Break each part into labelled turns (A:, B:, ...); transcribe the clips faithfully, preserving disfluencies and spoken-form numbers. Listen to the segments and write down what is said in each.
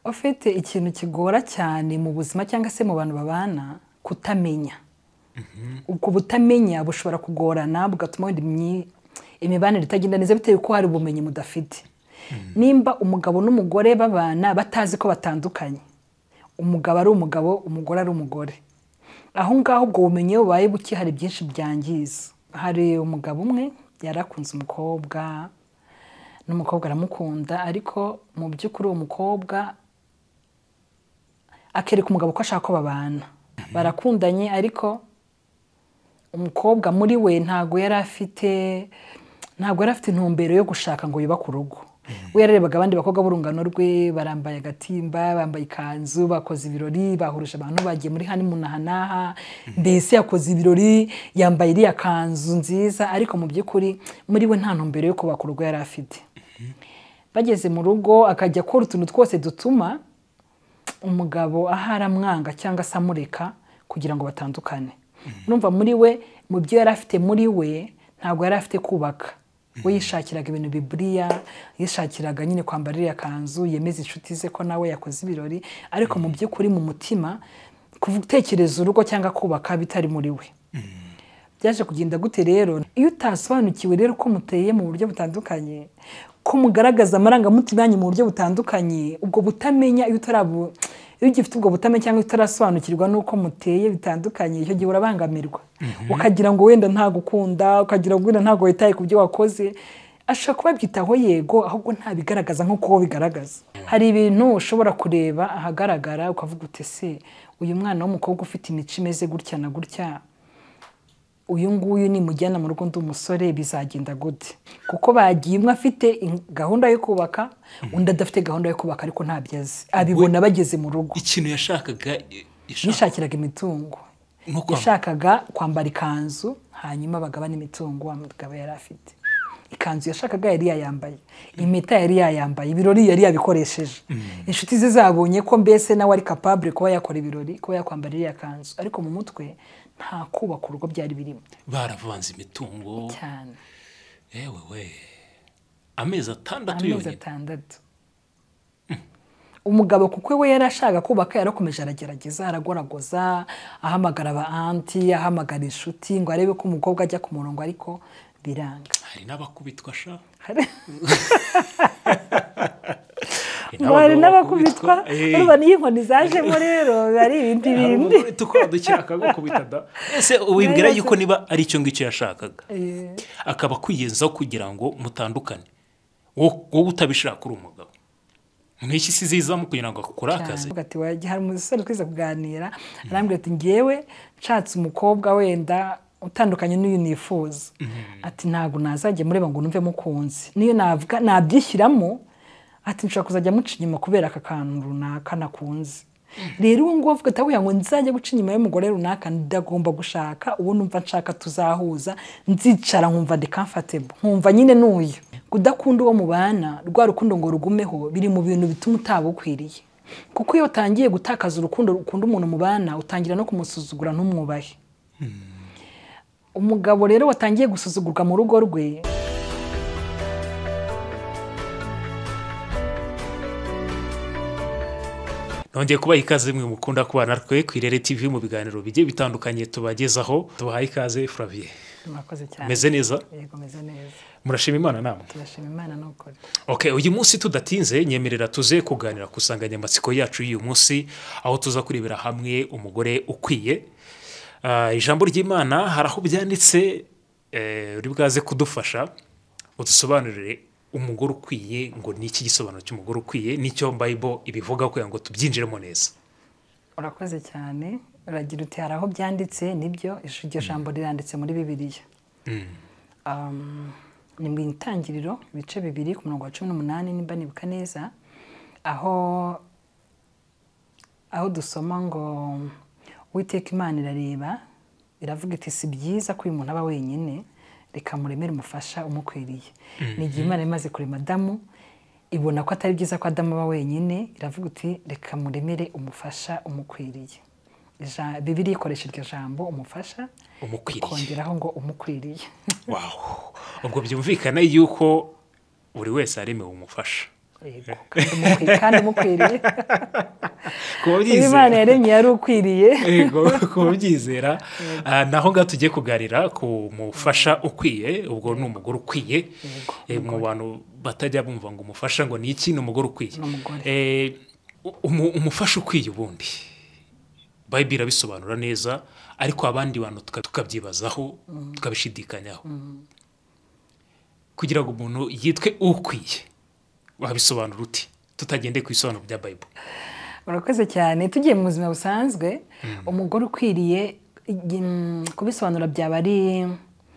A: ufite ikintu kigora cyane mu buzima cyangwa se mu bantu babana kutamenya. Ubwo butamenya bushobora kugorana bugatuma wenda imibanire itagenda neza bitewe ko hari ubumenyi mudafite. Nimba umugabo n'umugore babana batazi ko batandukanye, umugabo ari umugabo, umugore ari umugore, aho ngaho ubwo bumenyi bubaye buki hari byinshi byangiza. Hari umugabo umwe yarakunze umukobwa n'umukobwa aramukunda, ariko mu by'ukuri uwo mukobwa akereka umugabo ko ashaka ko babana. Barakundanye ariko umukobwa muri we ntago yari afite ntago yari afite intumbero yo gushaka ngo yubake urugo. We yararebaga abandi bakobwa b'urungano rwe barambaye agatimba, bambaye ikanzu, bakoze ibirori, bahuruje abantu bagiye muri honeymoon hanaha, mbese yakoze ibirori yambaye iriya kanzu nziza, ariko mu by'ukuri muri we nta ntumbero yo kubaka urugo yari afite. Bageze mu rugo akajya akora utuntu twose dutuma umugabo ahara mwanga cyangwa se amureka kugira ngo batandukane. Numva muri we mu byo yari afite muri we ntabwo yari afite kubaka. We yishakiraga ibintu biburiya, yishakiraga nyine kwambara iriya kanzu, yemeza inshuti ze ko nawe yakoze ibirori, ariko mu by'ukuri mu mutima gutekereza urugo cyangwa kubaka bitari muri we. Byaje kugenda gute rero? Iyo utasobanukiwe rero ko muteye mu buryo butandukanye, ko mugaragaza amarangamutima yanyu mu buryo butandukanye, ubwo butamenya iyo utarabu iyo ugifite ubwo butamenya cyangwa utarasobanukirwa nuko muteye bitandukanye, icyo gihe urabangamirwa. Ukagira ngo wenda nta gukunda, ukagira ngo wenda ntago witaye ku byo wakoze, ashaka kubabyitaho yego, ahubwo nta bigaragaza nk'uko bigaragaza. Hari ibintu ushobora kureba ahagaragara ukavuga ute se uyu mwana w'umukobwa ufite imico imeze gutya na gutya, uyu nguyu ni mujyana mu rugo ndi umusore bizagenda gute? Kuko bagiye umwe afite gahunda yo kubaka, undi adafite gahunda yo kubaka ariko ntabyaze. Abibona bageze mu rugo.
B: Ikintu yashakaga
A: yashakiraga imitungo. Yashakaga kwambara ikanzu hanyuma bagabana imitungo umugabo yari afite. Ikanzu yashakaga yari yayambaye, impeta yari yayambaye, ibirori yari yabikoresheje. Inshuti ze zabonye ko mbese nawe ari capable kuba yakora ibirori, kuba yakwambara iriya kanzu, ariko mu mutwe nta kubaka urugo byari birimo.
B: Baravanze imitungo
A: cyane.
B: Ewe we, amezi atandatu yonyine.
A: Amezi atandatu. Umugabo kuko we yarashaka kubaka yarakomeje aragerageza, aragoragoza, ahamagara aba anti, ahamagara inshuti ngo arebe ko umukobwa ajya ku murongo, ariko biranga.
B: Hari n'abakubitwa sha.
A: Bari n'abakubitwa, urumva niyo inkoni zajemo rero bari ibindi bindi.
B: Tukora dukira akagukubita da. Ese ubibwira yuko niba ari cyo ngicyo yashakaga, akaba kwiyenzaho kugira ngo mutandukane, wowe utabishaka uri umugabo, nk'iki sizizamo kugira ngo akore akazi.
A: Ati waje hari umusore twiza kuganira, arambwira ati ngewe nshatse umukobwa wenda utandukanye n'uyu nifuza, ati ntago nazajye mureba ngo numve mukunzi, niyo navuga nabyishyiramo, ati nshaka kuzajya muca inyuma kubera aka kantu runaka nakunze. Rero uwo ngo avuga ati ngo nzajya guca inyuma y'umugore runaka, ndagomba gushaka uwo numva nshaka tuzahuza, nzicara nkumva ndi comfortable, nkumva nyine n'uyu. Kudakunda uwo mubana, rwa rukundo ngo rugumeho biri mu bintu bituma utabukwiriye. Kuko iyo utangiye gutakaza urukundo ukunda umuntu mubana, utangira no kumusuzugura ntumwubahe. Umugabo rero watangiye gusuzugurwa mu rugo rwe,
B: nongeye kubaha ikaze mwe mukunda kubana twe ku Irere T V mu biganiro bigiye bitandukanye tubagezaho. Tubahaye ikaze Flavie.
A: Murakoze cyane.
B: Meze neza?
A: Yego meze neza.
B: Murashima Imana namwe?
A: Turashima Imana n'ukuri.
B: Okay, uyu munsi tudatinze nyemerera tuze kuganira kusanganyamatsiko yacu y'uyu munsi, aho tuza kurebera hamwe umugore ukwiye. Uh, ijambo ry'Imana haraho byanditse eh uri bwaze kudufasha udusobanurire umugore ukwiye ngo niki gisobanuro cy'umugore ukwiye, nicyo Bible ibivuga kugira ngo tubyinjiremo neza.
A: Urakoze cyane. Uragira uti haraho byanditse, nibyo iryo jambo riranditse muri Bibiliya. Um ni mu intangiriro bice bibiri ku murongo wa cumi n'umunani nimba nibuka neza, aho aho dusoma ngo Uwiteka Imana irareba iravuga iti si byiza ko uyu muntu aba wenyine, reka muremere umufasha umukwiriye. Ni igihe Imana imaze kurema Adamu, ibona ko atari byiza ko Adamu aba wenyine, iravuga iti reka muremere umufasha umukwiriye. Bibiliya ikoresha iryo jambo umufasha, ikongeraho ngo umukwiriye.
B: Wow, ubwo byumvikana yuko buri wese aremewe umufasha.
A: yego kandi umukwi- kandi umukwiriye
B: kuba
A: Imana
B: byizera
A: yaremye yari ukwiriye
B: yego kuba byizera Ah, naho ngaho tugiye kuganira ku mufasha ukwiye ubwo ni umugore ukwiye Eh, mu bantu batajya bumva ngo umufasha ngo ni iki ni umugore ukwiye
A: Ni umugore.
B: Eh, umu- umufasha ukwiye ubundi bayibiri irabisobanura neza ariko abandi bantu tuka- tukabyibazaho tukabishidikanyaho kugira ngo umuntu yitwe ukwiye wabisobanura uti tutagendeye ku bisobanuro bya bayibiri
A: urakoze cyane tugiye mu buzima busanzwe umugore ukwiriye igi- kubisobanura byaba ari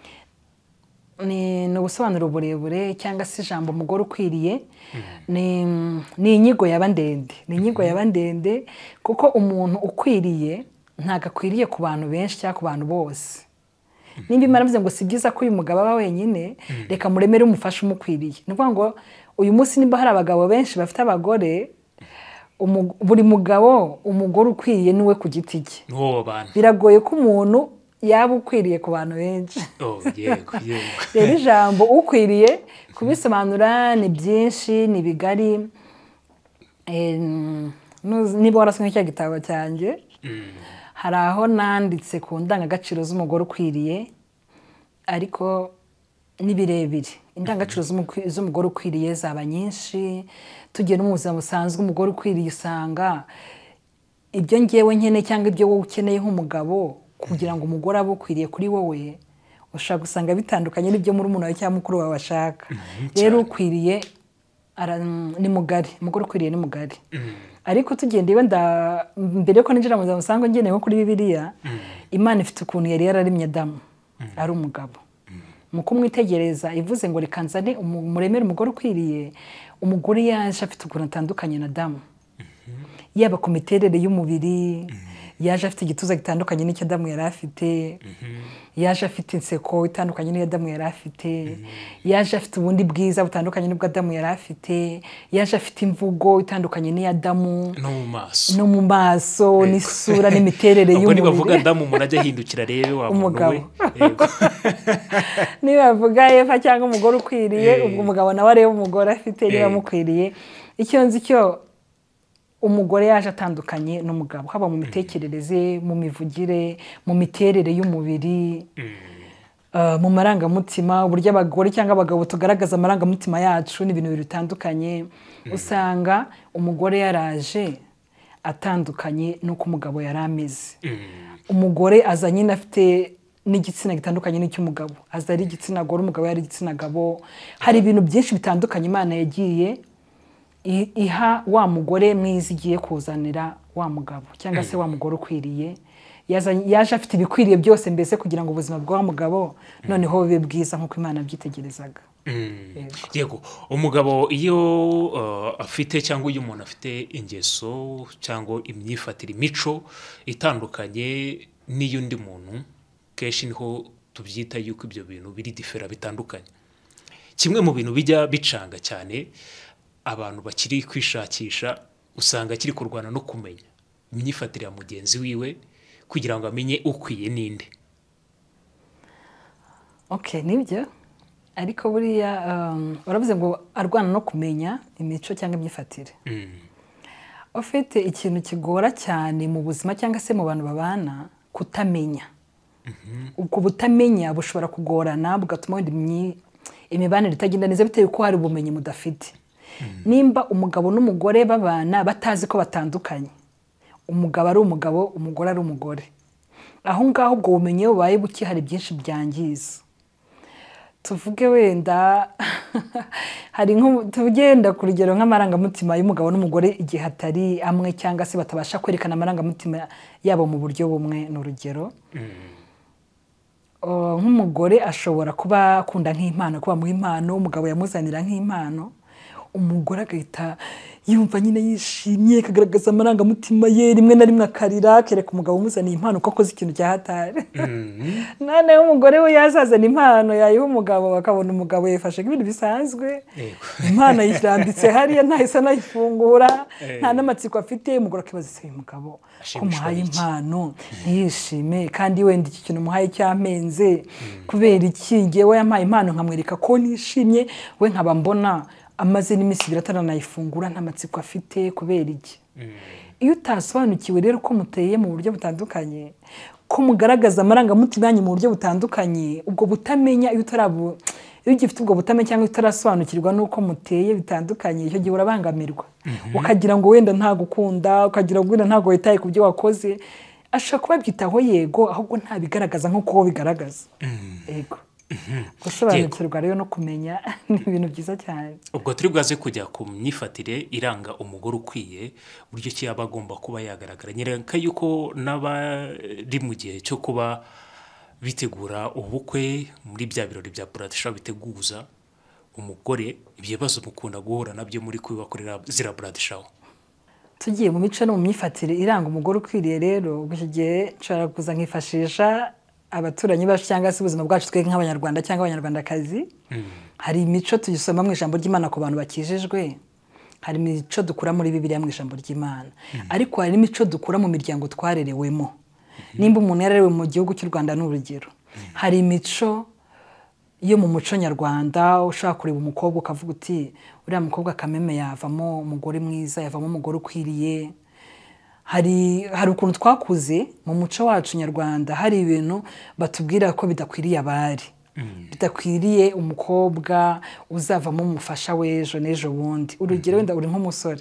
A: ni ni ubusobanuro burebure cyangwa se ijambo umugore ukwiriye ni ni inyigo yaba ndende ni inyigo yaba ndende kuko umuntu ukwiriye ntabwo akwiriye ku bantu benshi cyangwa ku bantu bose nimba imana avuze ngo si byiza ko uyu mugabo aba wenyine reka muremere umufasha umukwiriye ni ukuvuga ngo uyu munsi nimba hari abagabo benshi bafite abagore umu- buri mugabo umugore ukwiriye niwe ku giti cye
B: ni wowe bantu
A: biragoye ko umuntu yaba ukwiriye ku bantu benshi
B: oh yego yego
A: rero ijambo ukwiriye kubisobanura ni byinshi ni bigari Eh, nuzi- niba warasomye cya gitabo cyanjye hari aho nanditse ku ndangagaciro z'umugore ukwiriye ariko ni birebire indangagaciro z'umukwi- z'umugore ukwiriye zaba nyinshi tugiye no mu buzima busanzwe umugore ukwiriye usanga ibyo ngewe nkeneye cyangwa ibyo wowe ukeneye nk'umugabo kugira ngo umugore abe ukwiriye kuri wowe ushobora gusanga bitandukanye n'ibyo muri wawe cyangwa mukuru wawe ashaka rero ukwiriye ara- ni mugari umugore ukwiriye ni mugari ariko tugenda wenda mbere yuko ninjira mu buzima busanzwe ngeneye nko kuri bibiliya imana ifite ukuntu yari yararemye adamu ari umugabo mu kumwitegereza ivuze ngo reka nzane umu- muremere umugore ukwiriye umugore yaje afite ukuntu atandukanye na adamu yaba ku miterere y'umubiri yaje afite igituza gitandukanye n'icyo adamu yari afite yaje afite inseko itandukanye n'iyo adamu yari afite yaje afite ubundi bwiza butandukanye n'ubwo adamu yari afite yaje afite imvugo itandukanye n'iyo adamu
B: no mu maso
A: no mu maso n'isura n'imiterere
B: ubwo nibavuga
A: y'umubiri
B: damu umuntu ajya ahindukira rebe wa muntu
A: Umugabo.
B: we yego
A: nibavuga eva cyangwa umugore ukwiriye ubwo umugabo nawe areba umugore afite niba
B: Eh.
A: amukwiriye icyo nzi cyo umugore yaje atandukanye n'umugabo haba mu mitekerereze mu mivugire mu miterere y'umubiri uh, mu marangamutima uburyo abagore cyangwa abagabo tugaragaza amarangamutima yacu ni ibintu bitandukanye usanga umugore yaraje atandukanye n'uko umugabo yari ameze umugore aza nyine afite n'igitsina gitandukanye n'icy'umugabo aza ari igitsina gore umugabo yari igitsina gabo hari ibintu byinshi bitandukanye imana yagiye i- iha wa mugore mwiza igiye kuzanira wa mugabo cyangwa se wa mugore ukwiriye Yaza- yaje afite ibikwiriye byose mbese kugira ngo ubuzima bwa wa mugabo noneho bube bwiza nk'uko imana byitegerezaga Yego.
B: yego umugabo iyo uh, afite cyangwa iyo umuntu afite ingeso cyangwa imyifatire imico itandukanye n'iy'undi muntu kenshi niho tubyita yuko ibyo bintu biri difera bitandukanye kimwe mu bintu bijya bicanga cyane abantu bakiri kwishakisha usanga kiri kurwana no kumenya imyifatire ya mugenzi wiwe kugira ngo amenye ukwiye ninde
A: okay nibyo ariko buriya um, baravuze ngo arwana no kumenya imico cyangwa imyifatire ufite ikintu kigora cyane mu buzima cyangwa se mu bantu babana kutamenya ubwo butamenya bushobora kugorana bugatuma wenda imyi- imibanire itagenda neza bitewe ko hari ubumenyi mudafite nimba umugabo n'umugore babana batazi ko batandukanye umugabo ari umugabo umugore ari umugore aho ngaho ubwo bumenyi iyo bubaye buke hari byinshi byangiza tuvuge wenda hari nko tugenda ku rugero nk'amarangamutima y'umugabo n'umugore igihe hatari amwe cyangwa se batabasha kwerekana amarangamutima yabo mu buryo bumwe ni urugero Uh, nk'umugore ashobora kuba akunda nk'impano kuba muha impano umugabo yamuzanira nk'impano umugore agahita yumva nyine yishimye akagaragaza amarangamutima ye rimwe na rimwe akarira akereka umugabo umuzaniye impano ko akoze ikintu cya hatari noneho umugore we yazazana impano yayiha umugabo bakabona umugabo yifashe nk'ibintu bisanzwe impano yirambitse hariya ntahise anayifungura nta n'amatsiko afite umugore akibaza ese uyu mugabo ko muhaye impano ntiyishime kandi wenda iki kintu muhaye cyamenze kubera iki ngewe yampaye impano nkamwereka ko nishimye we nkaba mbona amaze n'iminsi ibiri ataranayifungura nta matsiko afite kubera iki. Iyo utasobanukiwe rero ko muteye mu buryo butandukanye, ko mugaragaza amarangamutima yanyu mu buryo butandukanye, ubwo butamenya iyo utarabu iyo ugifite ubwo butamenya cyangwa utarasobanukirwa n'uko muteye bitandukanye, icyo gihe urabangamirwa. Ukagira ngo wenda nta gukunda, ukagira ngo wenda ntago witaye ku byo wakoze, ashaka kubabyitaho yego, ahubwo nta bigaragaza nk'uko bigaragaza. Yego. Gusobanukirwa rero no kumenya ni ibintu byiza cyane.
B: Ubwo turi bwaze kujya ku myifatire iranga umugore ukwiye, buryo ki yaba agomba kuba yagaragara. Nyereka yuko n'abari mu gihe cyo kuba bitegura ubukwe muri bya birori bya Bradshaw biteguza umugore, ibyo bibazo mukunda guhura nabyo muri kubibakorera zira Bradshaw.
A: Tugiye mu mico no mu myifatire iranga umugore ukwiriye rero, ubwo gihe nshobora kuza nkifashisha abaturanyi bacu cyangwa se ubuzima bwacu twe nk'abanyarwanda cyangwa abanyarwandakazi. Hari imico tuyisoma mu ijambo ry'Imana ku bantu bakijijwe, hari imico dukura muri Bibiliya mu ijambo ry'Imana, ariko hari imico dukura mu miryango twarerewemo. Nimba umuntu yarerewe mu gihugu cy'u Rwanda n'urugero, hari imico yo mu muco nyarwanda, ushaka kureba umukobwa ukavuga uti uriya mukobwa Kameme yavamo umugore mwiza, yavamo umugore ukwiriye. Hari hari ukuntu twakuze mu muco wacu nyarwanda, hari ibintu batubwira ko bidakwiriye abari, bidakwiriye umukobwa uzavamo umufasha w'ejo n'ejo bundi. Urugero wenda uri nk'umusore,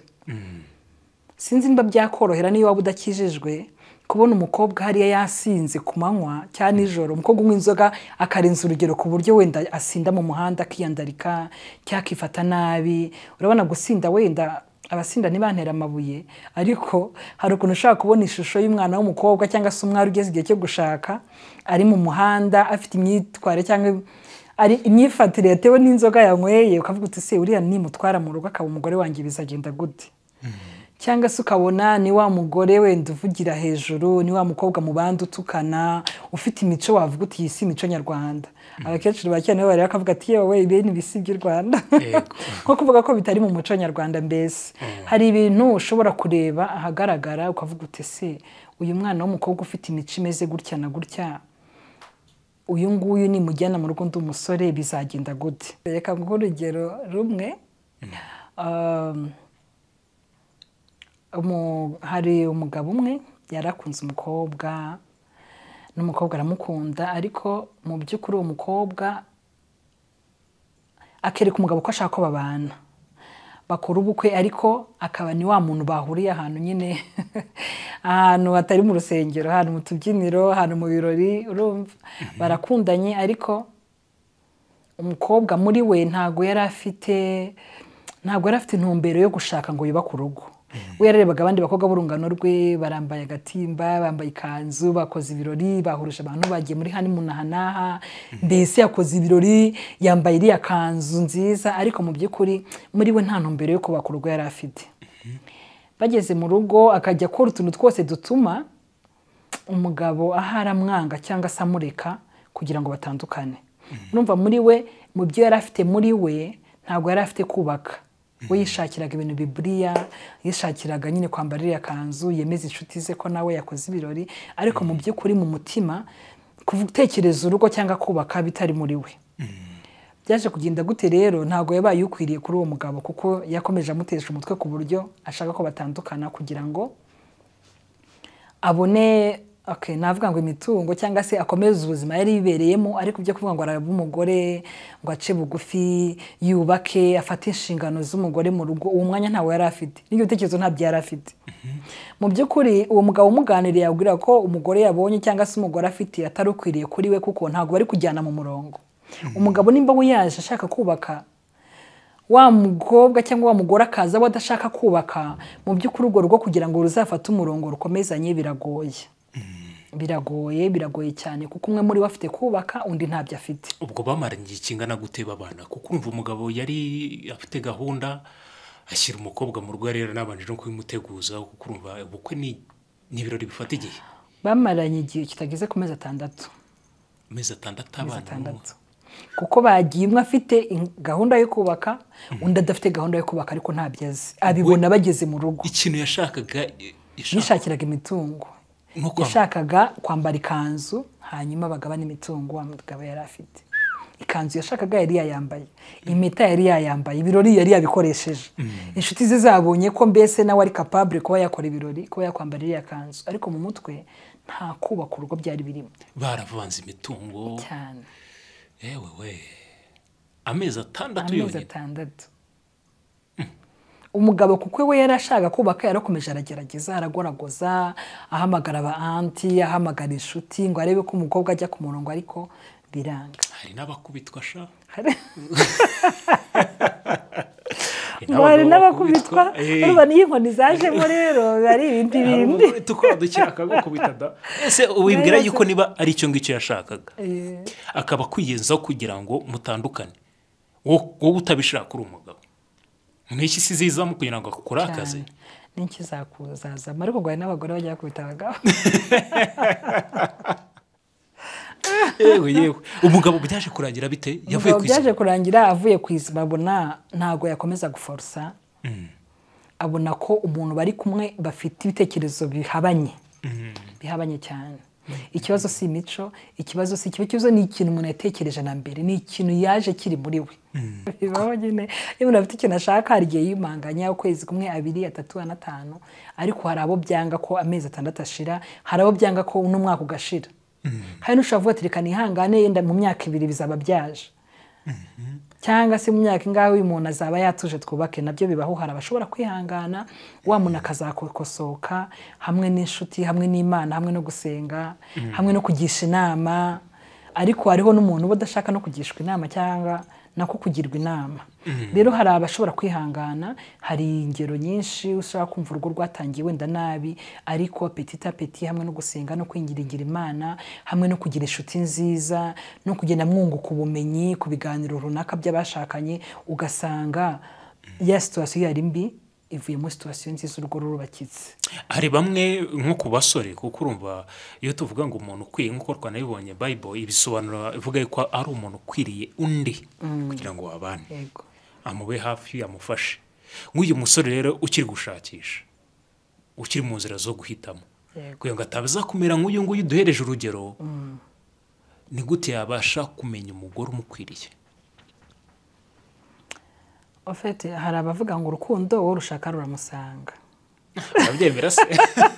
A: sinzi niba byakorohera niyo waba udakijijwe kubona umukobwa hariya yasinze ku manywa cyangwa nijoro, umukobwa unywa inzoga akarenza urugero ku buryo wenda asinda mu muhanda akiyandarika cyangwa akifata nabi. Urabona gusinda wenda abasinda ntibantera amabuye, ariko hari ukuntu ushaka kubona ishusho y'umwana w'umukobwa cyangwa se umwari ugeze igihe cyo gushaka ari mu muhanda afite imyitware cyangwa ari imyifatire yatewe n'inzoga yanyweye, ukavuga uti se uriya nimutwara mu rugo akaba umugore wanjye bizagenda gute? Cyangwa se ukabona ni wa mugore wenda uvugira hejuru, ni wa mukobwa mu bandi utukana, ufite imico wavuga uti iyi si imico nyarwanda. Abakecuru ba cyane bari bakavuga ati yewe ibi ni bisi by'u Rwanda, nko kuvuga ko bitari mu muco nyarwanda. Mbese hari ibintu ushobora kureba ahagaragara ukavuga uti se uyu mwana w'umukobwa ufite imico imeze gutya na gutya, uyu nguyu ni mujyana mu rugo ndi umusore bizagenda gute? Reka nguhe urugero rumwe. um, Umu, hari umugabo umwe yarakunze umukobwa, n'umukobwa aramukunda, ariko mu by'ukuri uwo mukobwa akereka umugabo ko ashaka ko babana, bakora ubukwe, ariko akaba ni wa muntu bahuriye ahantu nyine ahantu hatari mu rusengero, ahantu mu tubyiniro, ahantu mu birori, urumva barakundanye, ariko umukobwa muri we ntago yari afite ntago yari afite intumbero yo gushaka ngo yubake urugo. We yarebaga abandi bakobwa b'urungano rwe, barambaye agatimba, bambaye ikanzu, bakoze ibirori, bahurije abantu bagiye muri honeymoon hanaha, mbese yakoze ibirori yambaye iriya kanzu nziza, ariko mu by'ukuri muri we nta ntumbero yo kubaka urugo yari afite. Bageze mu rugo akajya akora utuntu twose dutuma umugabo ahara mwanga cyangwa se amureka kugira ngo batandukane. Numva muri we mu byo yari afite muri we ntabwo yari afite kubaka. We yishakiraga ibintu Bibiliya, yishakiraga nyine kwambara iriya kanzu, yemeza inshuti ze ko nawe yakoze ibirori, ariko mu by'ukuri mu mutima gutekereza urugo cyangwa kubaka bitari muri we. Byaje kugenda gute rero? Ntabwo yabaye ukwiriye kuri uwo mugabo, kuko yakomeje amutesha umutwe ku buryo ashaka ko batandukana kugira ngo abone okay navuga ngo imitungo cyangwa se akomeze ubuzima yari yibereyemo, ariko byo kuvuga ngo araba umugore ngo ace bugufi yubake afate inshingano z'umugore mu rugo, uwo mwanya ntawe yari afite, n'icyo gitekerezo ntabyo yari afite. Mu by'ukuri uwo mugabo umuganiriye yabwira ko umugore yabonye cyangwa se umugore afite atari ukwiriye kuri we, kuko ntabwo bari kujyana mu murongo. Umugabo nimba we yaje ashaka kubaka, wa mukobwa cyangwa wa mugore akaza badashaka kubaka, mu by'ukuri urwo rugo kugira ngo ruzafate umurongo rukomezanye biragoye. Biragoye, biragoye cyane, kuko umwe muri bafite kubaka undi ntabyo afite.
B: Ubwo bamaranye igihe kingana gute babana? Kuko umva umugabo yari afite gahunda, ashyira umukobwa mu rugo rero nabanje no kubimuteguza, kuko urumva ubukwe ni ibirori bifata igihe.
A: Bamaranye igihe kitageze ku mezi atandatu.
B: Mezi atandatu abana,
A: kuko bagiye umwe afite gahunda yo kubaka, undi adafite gahunda yo kubaka, ariko ntabyo azi, abibona bageze mu rugo.
B: Ikintu yashakaga,
A: yishakiraga imitungo, yashakaga kwambara ikanzu hanyuma bagabana imitungo wa mugabo yari afite. ikanzu yashakaga yari yayambaye, impeta yari yayambaye, ibirori yari yabikoresheje. Inshuti ze zabonye ko mbese nawe ari capable kuba yakora ibirori, kuba yakwambara iriya kanzu, ariko mu mutwe nta kubaka urugo byari birimo.
B: Baravanze imitungo
A: cyane.
B: Ewe we, amezi atandatu
A: yonyine. Amezi atandatu. Umugabo kuko we yarashaka kubaka, yarakomeje aragerageza, aragoragoza, ahamagara aba anti, ahamagara inshuti ngo arebe ko umukobwa ajya ku murongo, ariko biranga.
B: Hari n'abakubitwa sha.
A: Hari n'abakubitwa, urumva niyo inkoni zajemo rero bari ibindi bindi.
B: Tukora dukira akagukubita da. Ese wibwira yuko niba ari icyo ngicyo yashakaga akaba kwiyenzaho kugira ngo mutandukane, wowe utabishaka uri umugabo, n'iki sizizamo kugira ngo akore akazi?
A: N'iki zakuzaza ariko ngo hari n'abagore bajya kubita abagabo.
B: Yewe yewe, umugabo byaje kurangira bite? Yavuye ku
A: izima. Byaje kurangira avuye ku izima, abona ntago yakomeza guforsa. Abona ko umuntu bari kumwe bafite ibitekerezo bihabanye, bihabanye cyane. Ikibazo si imico, ikibazo si ikibazo, ni ikintu umuntu yatekereje na mbere, ni ikintu yaje kiri muri we. Bibaho nyine iyo umuntu afite ikintu ashaka, hari igihe yimanganya ukwezi kumwe, abiri, atatu, atanu, ariko hari abo byanga ko amezi atandatu ashira, hari abo byanga ko uno mwaka ugashira. Hari n'ushobora kuvuga ati reka nihangane yenda mu myaka ibiri bizaba byaje, cyangwa se mu myaka ingahe uyu muntu azaba yatuje twubake. Nabyo bibaho, hari abashobora kwihangana, wa muntu akazakosoka hamwe n'inshuti, hamwe n'Imana, hamwe no gusenga, hamwe no kugisha inama. Ariko hariho n'umuntu uba udashaka no kugishwa inama cyangwa nako kugirwa inama. Rero hari abashobora kwihangana, hari ingero nyinshi ushaka kumva urugo rwatangiye wenda nabi, ariko petit à petit hamwe no gusenga no kwingiringira Imana, hamwe no kugira inshuti nziza, no kugenda mwunguka ubumenyi ku biganiro runaka by'abashakanye, ugasanga ya situation yari mbi ivuye mu situation nziza, urugo rurubakitse.
B: Hari bamwe nko ku basore, kuko urumva iyo tuvuga ngo umuntu ukwiye, nkuko twanabibonye Bible ibisobanura ivuga ko ari umuntu ukwiriye undi kugira ngo babane, amube hafi, amufashe. Nk'uyu musore rero ukiri gushakisha, ukiri mu nzira zo guhitamo, kugira ngo atabaza kumera nk'uyu nguyu duhereje urugero, ni gute yabasha kumenya umugore umukwiriye?
A: Ofete hari abavuga ngo urukundo wowe rushaka ruramusanga.
B: Abyemera se?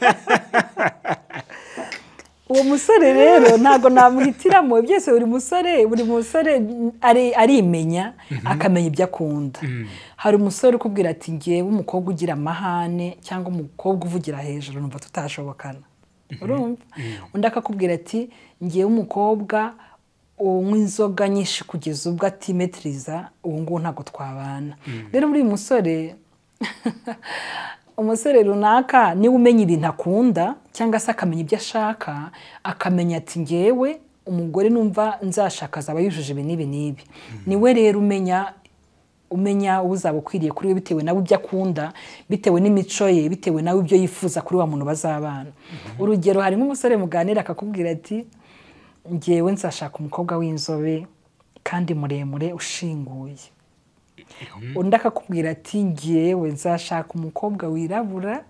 A: Uwo musore rero ntago namuhitiramo, byose buri musore buri musore ari arimenya akamenya ibyo akunda. Hari umusore ukubwira ati ngiye umukobwa ugira amahane cyangwa umukobwa uvugira hejuru numva tutashobokana. Urumva? Undi akakubwira ati ngiye umukobwa unywa inzoga nyinshi kugeza ubwo atimetriza, ubu ngubu ntago twabana. Rero buri musore umusore runaka niwe umenya ibintu akunda cyangwa se akamenya ibyo ashaka, akamenya ati ngewe umugore numva nzashaka azaba yujuje ibi n'ibi n'ibi. Niwe rero umenya umenya uzaba ukwiriye kuri we bitewe nawe ibyo akunda, bitewe n'imico ye, bitewe nawe ibyo yifuza kuri wa muntu bazabana. Urugero hari nk'umusore muganira akakubwira ati ngewe nzashaka umukobwa w'inzobe kandi muremure ushinguye. Undi akakubwira ati ngewe nzashaka umukobwa wirabura,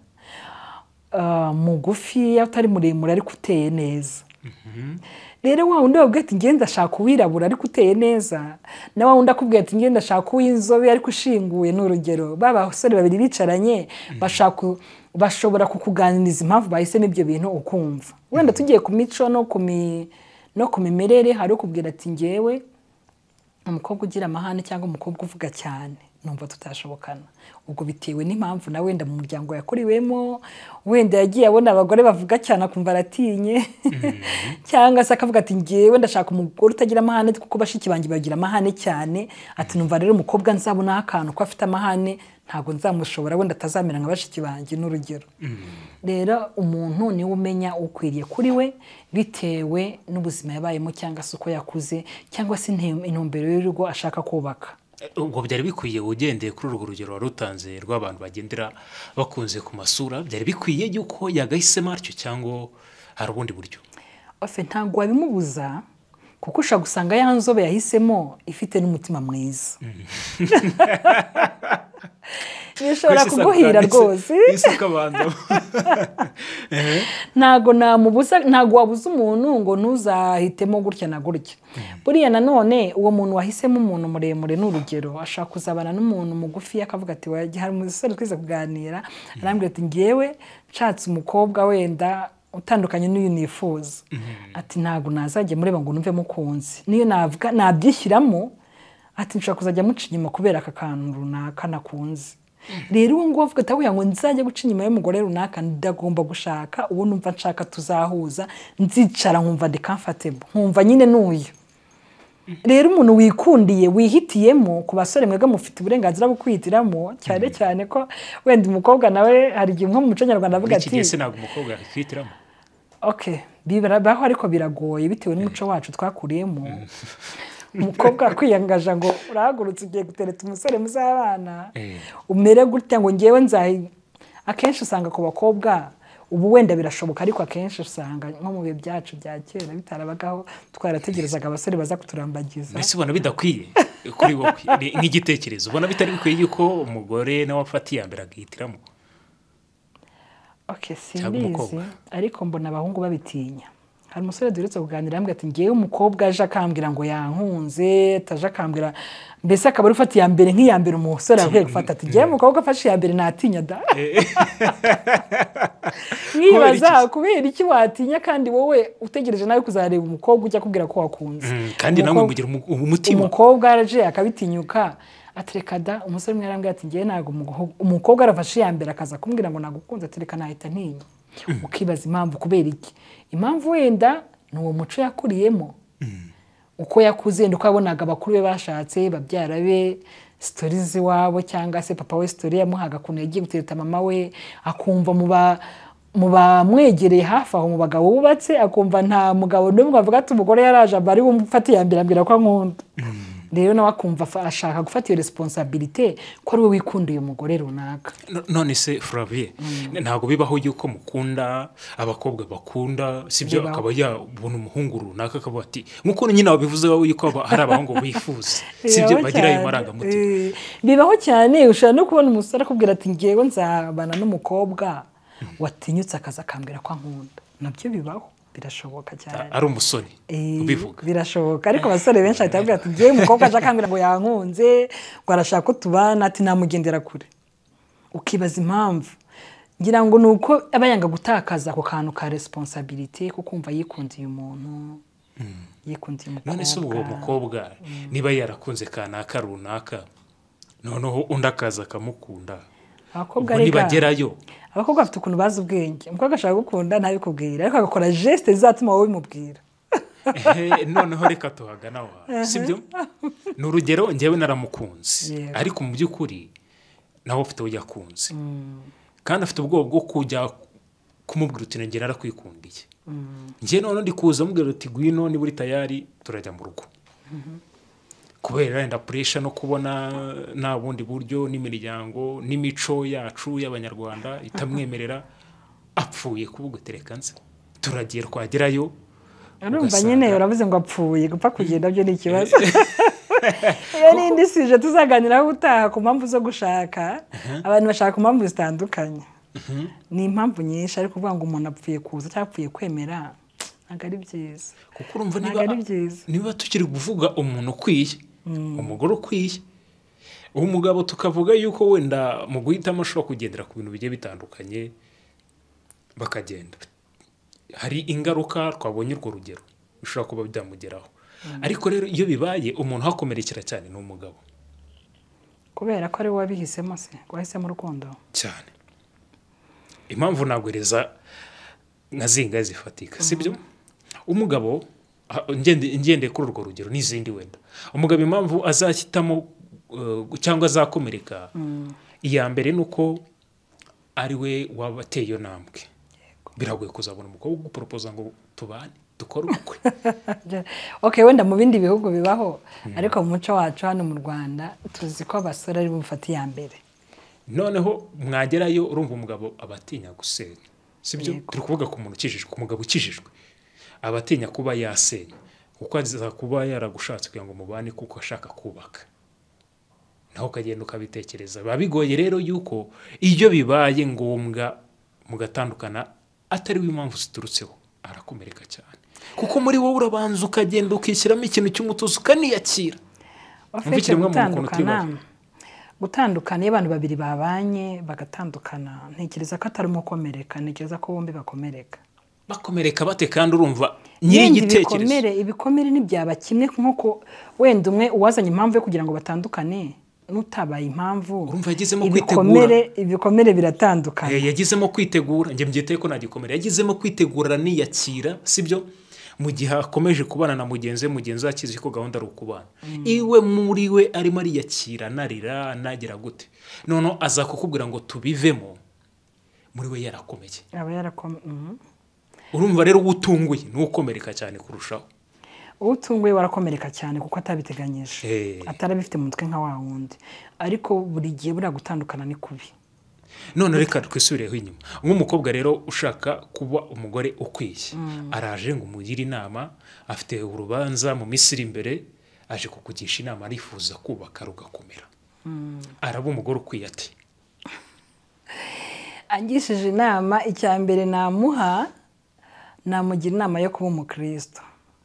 A: mugufi, utari muremure ariko uteye neza. Rero wa wundi wabwira ati ngewe ndashaka uwirabura ariko uteye neza, na wa wundi akubwira ati ngewe ndashaka uw'inzobe ariko ushinguye. N'urugero baba abasore babiri bicaranye, bashaka bashobora kukuganiriza impamvu bahisemo ibyo bintu ukumva. Wenda tugiye ku mico no ku mi no ku mimerere, hari ukubwira ati ngewe umukobwa ugira amahane cyangwa umukobwa uvuga cyane numva tutashobokana. Ubwo bitewe n'impamvu na wenda mu muryango yakuriwemo, wenda yagiye abona abagore bavuga cyane akumva aratinye, cyangwa se akavuga ati ngewe ndashaka umugore utagira amahane kuko bashiki banjye bagira amahane cyane, ati numva rero umukobwa nzabona akantu ko afite amahane ntago nzamushobora, wenda atazamera nka bashiki banjye. N'urugero rero umuntu niwe umenya ukwiriye kuri we bitewe n'ubuzima yabayemo cyangwa se uko yakuze cyangwa se intumbero y'urugo ashaka kubaka.
B: Ubwo byari bikwiye ugendeye kuri urwo rugero warutanze rw'abantu bagendera bakunze ku masura, byari bikwiye yuko yagahisemo atyo cyangwa hari ubundi buryo?
A: Ofe ntago wabimubuza, kuko ushaka gusanga ya nzobe yahisemo ifite n'umutima mwiza. bishobora kuguhira rwose
B: isuka banza
A: ntago namubuza ntago wabuza umuntu ngo ntuzahitemo gutya na gutya buriya nanone uwo muntu wahisemo umuntu muremure n'urugero ashaka kuzabana n'umuntu mugufi akavuga ati hari umusore twize kuganira arambwira ati ngewe nshatse umukobwa wenda utandukanye n'uyu nifuza ati ntago nazajya mureba ngo numve mukunzi niyo navuga nabyishyiramo ati nshaka kuzajya muca inyuma kubera aka kantu runaka nakunze rero uwo nguwo avuga ati ngo nzajya guca inyuma y'umugore runaka ndagomba gushaka uwo numva nshaka tuzahuza nzicara nkumva ndi comfortable nkumva nyine n'uyu rero umuntu wikundiye wihitiyemo ku basore mwega mufite uburenganzira bwo kwihitiramo cyane cyane ko wenda umukobwa nawe hari igihe nko mu muco nyarwanda avuga ati
B: iki ntabwo umukobwa yakwihitiramo
A: okay birabaho ariko biragoye bitewe n'umuco wacu twakuriyemo umukobwa kwiyangaje ngo urahagurutse ugiye gutereta umusore muzabana umere gutya ngo ngewe nzahi akenshi usanga ku bakobwa ubu wenda birashoboka ariko akenshi usanga nko mu bihe byacu bya kera bitarabagaho twarategerezaga abasore baza kuturambagiza
B: mbese ubona bidakwiye kuri wowe nk'igitekerezo ubona bitari bikwiye yuko umugore nawe afata iya mbere akihitiramo
A: okay simbizi ariko mbona abahungu babitinya hari umusore duherutse kuganira ambwira ati ngewe umukobwa aje akambwira ngo yankunze ataje akambwira mbese akaba ari ufata iya mbere nk'iya mbere umusore akwiye gufata ati ngewe umukobwa afashe iya mbere natinya da mwibaza kubera iki watinya kandi wowe utegereje nawe kuzareba umukobwa ujya kubwira ko wakunze
B: kandi nawe mugira umutima
A: umukobwa araje akabitinyuka atereka da umusore mwe arambwira ati ngewe ntago umukobwa arafashe iya mbere akaza kumbwira ngo nagukunze atereka nahita ntinya ukibaza impamvu kubera iki impamvu wenda ni uwo muco yakuriyemo uko yakuze ndiko yabonaga abakuru be bashatse babyara be stories iwabo cyangwa se papa we story yamuhaga kuntu yagiye gutereta mama we akumva muba muba mwegereye hafi aho mu bagabo bubatse akumva nta mugabo n'umwe avuga ati umugore yaraje bari bumufatiye yambira ambwira ko ankunda rero nawe akumva ashaka gufata iyo responsibility ko ari we wikundiye umugore runaka
B: none se Flavie ntago bibaho yuko mukunda abakobwa bakunda sibyo akaba yabona umuhungu runaka akavuga ati nkuko nyine wabivuze yuko hari abahungu bifuza sibyo bagira ayo marangamutima
A: bibaho cyane ushaka no kubona umusore akubwira ati ngewe nzabana n'umukobwa watinyutse akaza akambwira ko ankunda nabyo bibaho birashoboka cyane
B: ari umusore ubivuga
A: birashoboka ariko abasore benshi ahita bavuga ati ngewe umukobwa aje akambwira ngo yankunze ngo arashaka ko tubana ati namugendera kure ukibaza impamvu ngira ngo nuko aba yanga gutakaza ako kantu ka responsibility ko kumva yikundiye umuntu yikundiye umukobwa
B: none se uwo mukobwa niba yarakunze kanaka runaka noneho undi akaza akamukunda
A: abakobwa
B: nibagerayo
A: abakobwa bafite ukuntu bazi ubwenge umukobwa ashaka gukunda ntabikubwira ariko agakora geste zizatuma wowe bimubwira
B: noneho reka tuhagana wa sibyo ni urugero ngewe naramukunze ariko mu by'ukuri nawe ufite uwo yakunze kandi afite ubwoba bwo kujya kumubwira uti nongera narakwikundiye ngewe none ndi kuza mubwira uti gwino niba uri tayari turajya mu rugo kubera wenda pressure no kubona nta bundi buryo n'imiryango n'imico yacu y'abanyarwanda itamwemerera apfuye kuvuga tereka nze turagiye twagerayo
A: urumva nyine uravuze ngo apfuye gupfa kugenda byo ni ikibazo iyo n'indi sije tuzaganiraho utaha ku mpamvu zo gushaka abantu bashaka ku mpamvu zitandukanye ni impamvu nyinshi ariko kuvuga ngo umuntu apfuye kuza cyangwa apfuye kwemera ntabwo ari byiza
B: kuko urumva niba tukiri kuvuga umuntu ukwiye umugore ukwiye umugabo tukavuga yuko wenda mu guhitamo ashobora kugendera ku bintu bigiye bitandukanye bakagenda hari ingaruka twabonye urwo rugero bishobora kuba byamugeraho ariko rero iyo bibaye umuntu hakomerekera cyane ni umugabo
A: kubera ko ari we wabihisemo se wahisemo urukundo
B: cyane impamvu nagwereza nka zinga zifatika sibyo umugabo ngendeye kuri urwo rugero n'izindi wenda umugabo impamvu azahitamo cyangwa azakomereka iya mbere ni uko ari we waba ateye iyo ntambwe biragoye kuzabona umukobwa uguporopoza ngo tubane dukore ubukwe
A: okay wenda mu bindi bihugu bibaho ariko mu muco wacu hano mu Rwanda tuzi ko abasore ari bufata iya mbere
B: noneho mwagerayo urumva umugabo abatinya gusenya sibyo turi kuvuga ku muntu ukijijwe ku mugabo ukijijwe abatinya kuba yasenya kuko aza kuba yaragushatse kugira ngo mubane kuko ashaka kubaka naho ukagenda ukabitekereza. Biba bigoye rero yuko iyo bibaye ngombwa mugatandukana atari w'impamvu ziturutseho, arakomereka cyane, kuko muri wowe urabanza ukagenda ukishyiramo ikintu cy'umutuzo ukaniyakira.
A: Ufite gutandukana gutandukana iyo abantu babiri babanye bagatandukana, ntekereza ko atari umukomereka, ntekereza ko bombi bakomereka.
B: Bakomereka bate kandi urumva nyiri igitekerezo?
A: Ibikomere ibikomere n'ibyaba kimwe, nk'uko wenda umwe uwazanye impamvu yo kugira ngo batandukane n'utabaye impamvu,
B: urumva yagizemo kwitegura.
A: Ibikomere biratandukana.
B: Eh, yagizemo kwitegura, njye mbyiteye ko nta gikomere, yagizemo kwitegura niyakira, sibyo? Mu gihe akomeje kubana na mugenzi we, mugenzi we akizi ko gahunda ari ukubana, iwe muri we arimo ariyakira, narira, nagira gute, none aza kukubwira ngo tubivemo, muri we yarakomeye.
A: Aba yarakomeye.
B: Urumva rero utunguye n'ukomereka cyane kurushaho.
A: Utunguye warakomereka cyane kuko atabiteganyije,
B: Eh.
A: atarabifite mu mutwe nka wa wundi, ariko buri gihe buriya gutandukana ni kubi.
B: None reka twisubireho inyuma. Nk'umukobwa rero ushaka kuba umugore ukwiye, araje ngo umugire inama, afite urubanza mu minsi iri imbere, aje kukugisha inama, arifuza kubaka rugakomera, araba umugore ukwiye ati?
A: Angishije inama, icya mbere namuha, namugira inama yo kuba umukristo.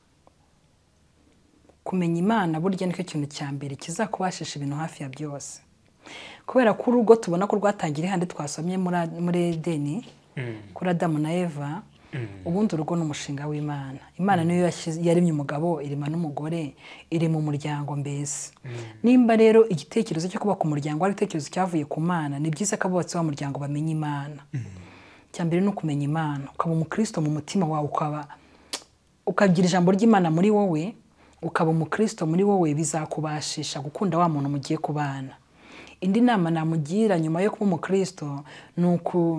A: Kumenya Imana burya nicyo kintu cya mbere kizakubashisha ibintu hafi ya byose, kubera ko urugo tubona ko rwatangira handi twasomye muri Edeni kuri Adamu na Eva. Ubundi urugo n'umushinga w'Imana. Imana niyo yaremye umugabo, irema n'umugore, iri mu muryango mbese. Nimba rero igitekerezo cyo kubaka umuryango ari igitekerezo cyavuye ku Mana, ni byiza ko abubatsi b'umuryango bamenya Imana. Cyambere no kumenya Imana, ukaba umukristo mu mutima wawe, ukaba ukagira ijambo ry'Imana muri wowe, ukaba umukristo muri wowe, bizakubashisha gukunda wa muntu mugiye kubana. Indi nama namugira nyuma yo kuba umukristo nuko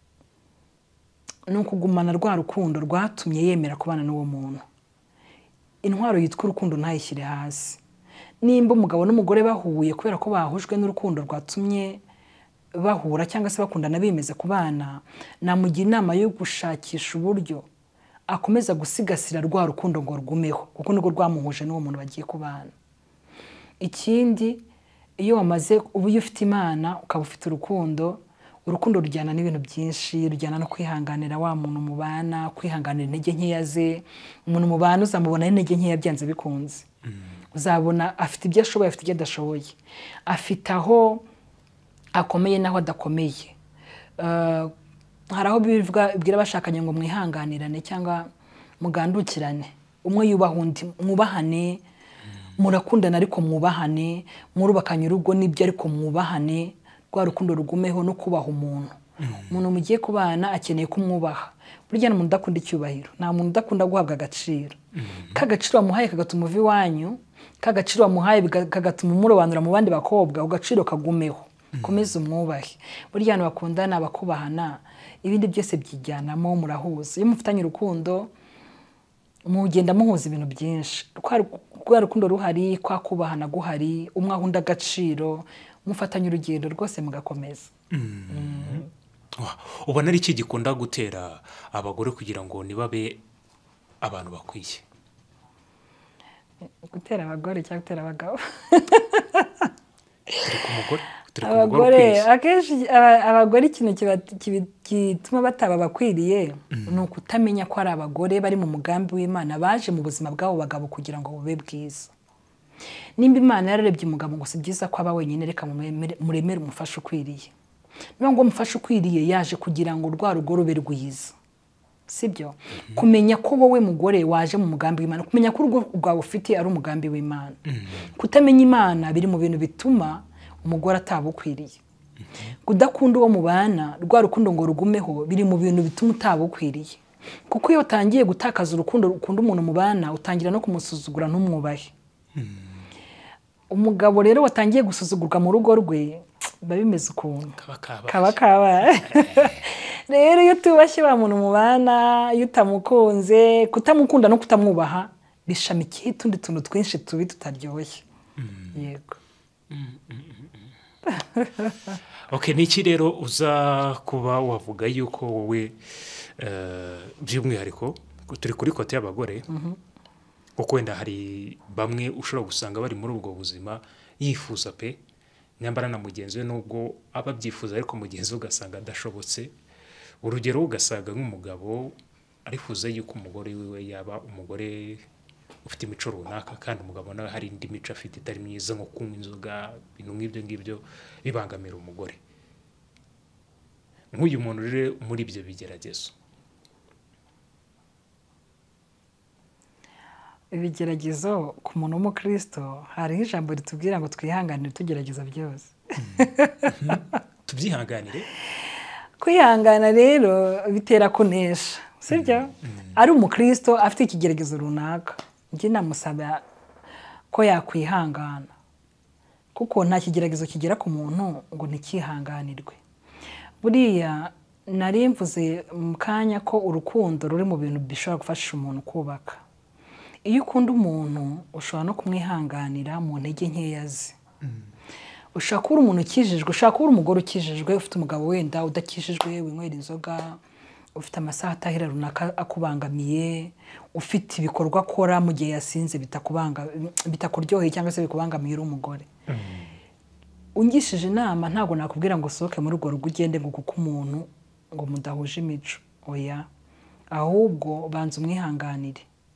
A: nukugumana rwa rukundo rwatumye yemera kubana n'uwo muntu. Intwaro yitwa urukundo ntayishyire hasi. Nimba umugabo n'umugore bahuye kubera ko bahujwe n'urukundo rwatumye bahura cyangwa se bakundana bemeza kubana, namugira inama yo gushakisha uburyo akomeza gusigasira rwa rukundo ngo rugumeho, kuko nirwo rwamuhuje n'uwo muntu bagiye kubana. Ikindi, iyo wamaze ubu ufite Imana ukaba ufite urukundo, urukundo rujyana n'ibintu byinshi, rujyana no kwihanganira wa muntu mubana, kwihanganira intege nkeya ze. Umuntu mubana uzamubona intege nkeya byanze bikunze, uzabona afite ibyo ashoboye, afite ibyo adashoboye, afite aho akomeye naho adakomeye. Hari aho bivuga bwira bashakanye ngo mwihanganirane cyangwa mugandukirane, umwe yubaha undi, mwubahane, murakundana ariko mwubahane, mwurubakanye urugo n'ibyo ariko mwubahane, rwa rukundo rugumeho no kubaha umuntu. Umuntu mugiye kubana akeneye kumwubaha. Burya n'umuntu udakunda icyubahiro, nta muntu udakunda guhabwa agaciro. Kagaciro wamuhaye kagatuma uva iwanyu, kagaciro wamuhaye kagatuma umurobanura mu bandi bakobwa, ugaciro kagumeho, komeza umwubahe. Burya abantu bakundana bakubahana, ibindi byose byijyanamo, murahuza. Iyo mufitanye urukundo mugenda muhuza ibintu byinshi, rwa rukundo ruhari, kwa kubahana guhari, umwe ahunda agaciro, mufatanye urugendo rwose mugakomeza.
B: Ubona ari iki gikunda gutera abagore kugira ngo nibabe abantu bakwiye?
A: Gutera abagore cyangwa gutera abagabo?
B: Turi ku mugore, turi ku mugore
A: Abagore
B: ukwiye.
A: akenshi aba- abagore ikintu kiba- kibi- gituma bataba bakwiriye ni ukutamenya ko ari abagore bari mu mugambi w'Imana, baje mu buzima bw'abo bagabo kugira ngo bube bwiza. Nimba Imana yararebye umugabo ngo si byiza ko aba wenyine, reka muremere muremere umufasha ukwiriye. Niba ngo umufasha ukwiriye yaje kugira ngo rwa rugo rube rwiza, sibyo? Kumenya ko wowe mugore waje mu mugambi w'Imana, kumenya ko urugo rwawe ufite ari umugambi w'Imana. Kutamenya Imana biri mu bintu bituma umugore atabukwiriye. Kudakunda uwo mubana, rwa rukundo ngo rugumeho, biri mu bintu bituma utabukwiriye. Kuko iyo utangiye gutakaza urukundo ukunda umuntu mubana, utangira no kumusuzugura ntumwubahe. Umugabo rero watangiye gusuzugurwa mu rugo rwe, biba bimeze ukuntu
B: Kaba kabaye.
A: kaba kabaye. Rero iyo tubashye wa muntu mubana, iyo utamukunze, kutamukunda no kutamwubaha bishamikiye utundi tuntu twinshi tubi tutaryoshye. Yego.
B: Okay, niki rero uza kuba wavuga yuko wowe eh, by'umwihariko turi kuri kote y'abagore, kuko wenda hari bamwe ushobora gusanga bari muri ubwo buzima yifuza pe nyambara na mugenzi we nubwo aba abyifuza ariko mugenzi we ugasanga adashobotse. Urugero ugasanga nk'umugabo arifuza yuko umugore wiwe yaba umugore ufite imico runaka kandi umugabo nawe hari indi mico afite itari myiza nko kunywa inzoga, ibintu nk'ibyo ngibyo bibangamira umugore. Nk'uyu muntu rero muri ibyo bigeragezo,
A: ibigeragezo ku muntu w'umukristo hariho ijambo ritubwira ngo twihanganire tugerageza byose.
B: tubyihanganire.
A: Kwihangana rero bitera kunesha, sibyo? Ari umukristo afite ikigeragezo runaka, njye namusaba ko yakwihangana, kuko nta kigeragezo kigera ku muntu ngo ntikihanganirwe. Buriya nari mvuze mu kanya ko urukundo ruri mu bintu bishobora gufasha umuntu kubaka. Iyo ukunda umuntu ushobora no kumwihanganira mu ntege nkeya ze. Ushaka uri umuntu ukijijwe, ushaka uri umugore ukijijwe, ufite umugabo wenda udakijijwe, winywera inzoga, ufite amasaha atahira runaka akubangamiye, ufite ibikorwa akora mu gihe yasinze bitakubanga bitakuryoheye cyangwa se bikubangamiye uri umugore. Ungishije inama ntabwo nakubwira ngo sohoke muri urwo rugo ugende ngo kuko umuntu ngo mudahuje imico, oya, ahubwo banza umwihanganire.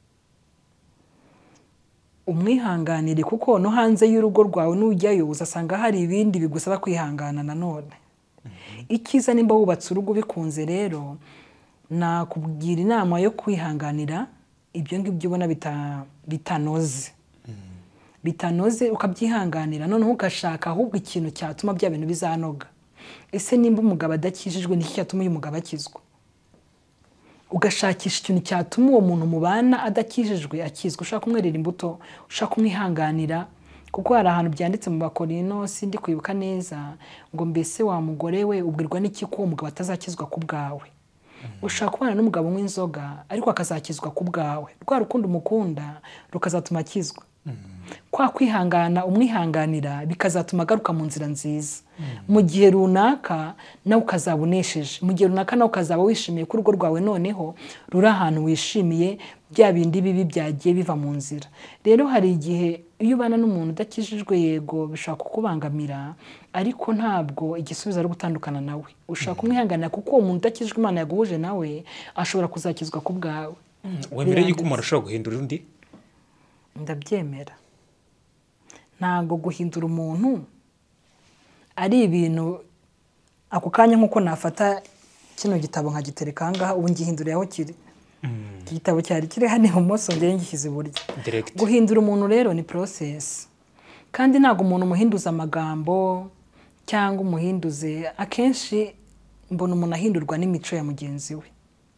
A: Umwihanganire kuko no hanze y'urugo rwawe n'ujyayo uzasanga hari ibindi bigusaba kwihangana nanone. Ikiza nimba wubatse urugo bikunze rero nakubwira inama yo kwihanganira ibyo ngibyo ubona bitanoze. Bitanoze ukabyihanganira noneho ukashaka ahubwo ikintu cyatuma bya bintu bizanoga. Ese nimba umugabo adakijijwe niki cyatuma uyu mugabo akizwa? Ugashakisha ikintu cyatuma uwo muntu mubana adakijijwe akizwa. Ushaka kumwerera imbuto, ushaka kumwihanganira, kuko hari ahantu byanditse mu Bakorino sindi kwibuka neza ngo mbese wa mugore we ubwirwa n'iki ko uwo mugabo atazakizwa ku bwawe. Ushaka kubana n'umugabo w'inzoga ariko akazakizwa ku bwawe. Rwa rukundo umukunda rukazatuma akizwa. Kwa kwihangana umwihanganira bikazatuma agaruka mu nzira nziza. Mu gihe runaka nawe ukazabonesheje, mu gihe runaka nawe ukazaba wishimiye ko urugo rwawe noneho ruri ahantu wishimiye, bya bindi bibi byagiye biva mu nzira. Rero hari igihe iyo ubana n'umuntu udakijijwe yego bishaka kukubangamira, ariko ntabwo igisubizo ari gutandukana nawe. Ushaka kumwihanganira kuko uwo muntu udakijijwe Imana yaguhuje nawe ashobora kuzakizwa ku bwawe.
B: Wemere yuko umuntu ashobora guhindura undi?
A: Ndabyemera. Ntago guhindura umuntu ari ibintu ako kanya nkuko nafata kino gitabo nkagitereka ngaha ubu ngihinduriye aho kiri. Igitabo cyari kiri hano ibumoso ngiye ngishyize iburyo. Guhindura umuntu rero ni process, kandi ntago umuntu umuhinduza amagambo cyangwa umuhinduze. Akenshi mbona umuntu ahindurwa n'imico ya mugenzi we.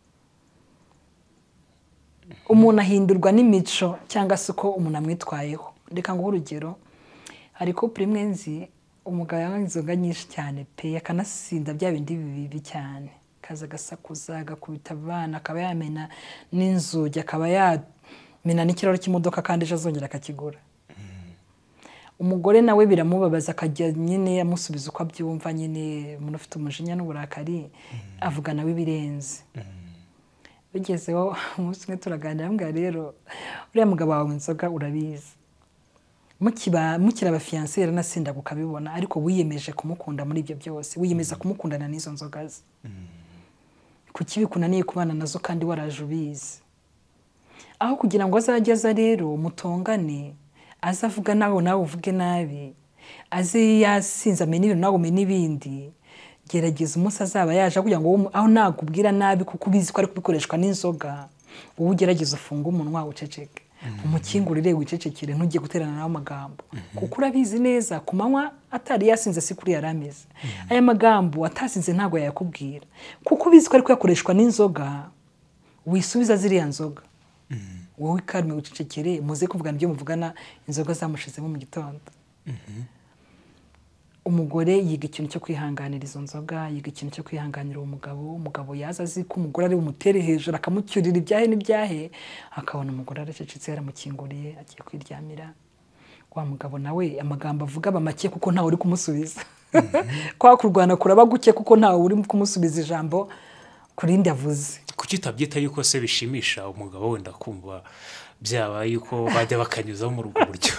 A: Umuntu ahindurwa n'imico cyangwa se uko umuntu amwitwayeho. Reka ngo urugero, hari couple imwe nzi umugabo yanywa inzoga nyinshi cyane pe, akanasinda bya bindi bibi cyane, kaza gasakuza agakubita abana, akaba yamena n'inzugi, akaba yamena n'ikiraro cy'imodoka kandi ejo azongera akakigura. Umugore nawe biramubabaza, akajya nyine amusubiza uko abyumva, nyine umuntu ufite umujinya n'uburakari avuga nawe ibirenze. Bigezeho umunsi umwe turaganira mbwa rero uriya mugabo wawe inzoga urabizi, mukiba mukira abafiancé yaranasinda gukabibona, ariko wiyemeje kumukunda muri ibyo byose, wiyemeza kumukundana n'izo nzoga ze. Kuki bikunaniye kubana nazo kandi waraje ubizi? Aho kugira ngo azageza rero mutongane, azavuga nawe nawe uvuge nabi, aze yasinza amenye ibintu nawe umenye ibindi, gerageza umunsi azaba yaje kugira ngo aho nakubwira nabi kuko ubizi ko ari kubikoreshwa n'inzoga, wowe ugerageza ufunga umunwa uceceke, umukingurire wicecekere, ntujye guterana nawe amagambo, kuko urabizi neza ku manywa atari yasinze si kuri yarameze. Aya magambo atasinze ntago yakubwira, kuko ubizi ko ari kuyakoreshwa n'inzoga, wisubiza ziriya nzoga. Wowe karme ucecekere, muze kuvugana ibyo muvugana, inzoga zamushizemo mu gitondo. Umugore yiga ikintu cyo kwihanganira izo nzoga, yiga ikintu cyo kwihanganira umugabo. Umugabo yaza azi ko umugore ari umutere hejuru akamucyurira ibyahe n'ibyahe, akabona umugore aracecetse yaramukinguriye agiye kwiryamira. Wa mugabo nawe amagambo avuga bamake kuko ntawe uri kumusubiza. Kwa kurwana kuraba guke kuko ntawe uri kumusubiza ijambo kurindi avuze.
B: kuki utabyita yuko se bishimisha umugabo wenda kumva byaba yuko bajya bakanyuzaho muri ubwo buryo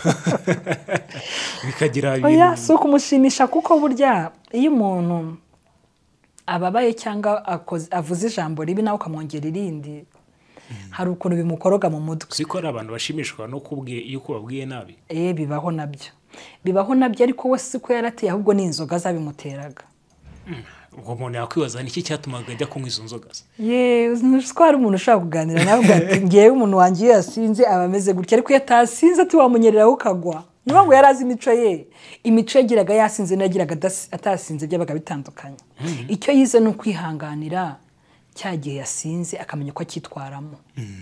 B: bikagira
A: oya si ukumushimisha kuko burya iyo umuntu ababaye cyangwa avuze ijambo ribi nawe ukamwongera irindi hari ukuntu bimukoroga mu mutwe
B: siko ari abantu bashimishwa no kubwiye yuko babwiye nabi
A: eh bibaho nabyo bibaho nabyo ariko we siko yarateye ahubwo ni inzoga zabimuteraga
B: ubwo umuntu yakwibaza niki cyatumaga ajya kunywa izo nzoga
A: ye ko hari umuntu ushaka kuganira nawe ati ngewe umuntu wanjye yasinze abameze gutya ariko yatasinze ati wamunyereraho ukagwa niba ngo yarazi imico ye imico yagiraga yasinze n'agiraga atasinze byabaga bitandukanye icyo yize no kwihanganira cyagiye yasinze akamenya ko akitwaramo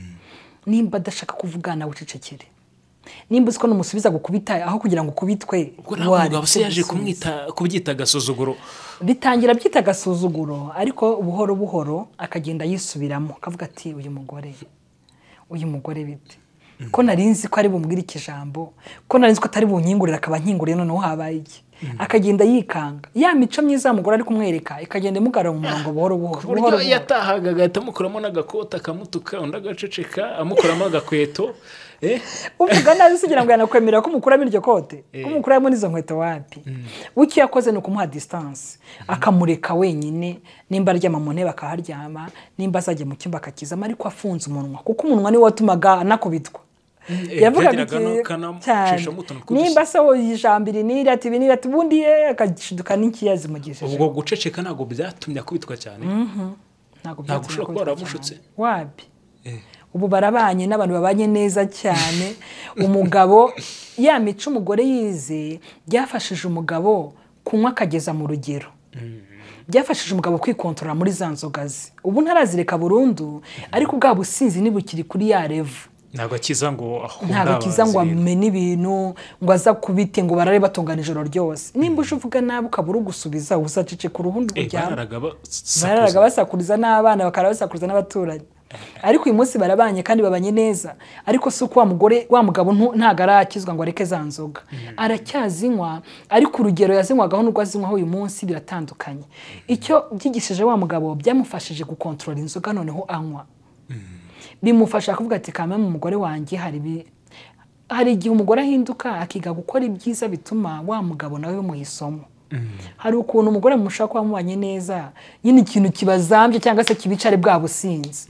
A: nimba adashaka kuvugana ucecekere nimba uzi ko numusubiza gukubita aho kugira ngo ukubitwe
B: umugabo se yaje kumwita kubyita gasuzuguro
A: bitangira byita gasuzuguro ariko buhoro buhoro akagenda yisubiramo akavuga ati uyu mugore uyu mugore bite ko narinzi ko ari bumwira ikijambo ko narinzi ko atari bunyingurira akaba nkinguriye noneho habaye iki akagenda yikanga ya mico myiza umugore ari kumwereka ikagenda imugara mu murongo buhoro buhoro
B: buhoro yatahaga agahita amukuramo n'agakota akamutuka undi agaceceka amukuramo agakweto eh
A: uvuga nabi sugira ngo yanakwemerera ko umukuramo iryo kote ko umukuramo n'izo nkweto wapi uki yakoze no kumuha distance akamureka wenyine nimba aryama mu ntebe akaharyama nimba azajya mu cyumba akakizama ariko afunze umunwa kuko umunwa ni watumaga anakubitwa yavugaga cyane nimba se yijambira niri ati binira ati bundi ye akagishiduka n'ikiyazi mugisha
B: ubwo guceceka nago byatumye akubitwa cyane
A: nago
B: byatumye aramushutse
A: wapi ubu barabanye n'abantu babanye neza cyane umugabo ya mico umugore yize byafashije umugabo kunywa akageza mu rugero byafashije umugabo kwikontorora muri za nzogazi ubu ntarazireka burundu ariko bwa businzi nibukiri kuri ya revu
B: ntabwo akiza ngo ahunda
A: ntabwo akiza ngo amenye ibintu ngo aza kubite ngo barare batungana ijoro ryose nimba uje uvuga nabi ukabura ugusubiza uzacece ku ruhundi rujyamo bararaga basakuriza n'abana bakara basakuriza n'abaturanyi ariko uyu munsi barabanye kandi babanye neza ariko si uko wa mugore wa mugabo ntago arakizwa ngo areke za nzoga aracyazinywa ariko urugero yazinywagaho n'ubwo azinywaho uyu munsi biratandukanye icyo byigishije wa mugabo byamufashije gukontorora inzoga noneho anywa bimufasha kuvuga ati kame mu mugore wanjye hari hari igihe umugore ahinduka akiga gukora ibyiza bituma wa mugabo nawe bimuhisomo hari ukuntu umugore mushaka kuba mubanye neza nyine ikintu kibazambye cyangwa se kibicare bwa businzi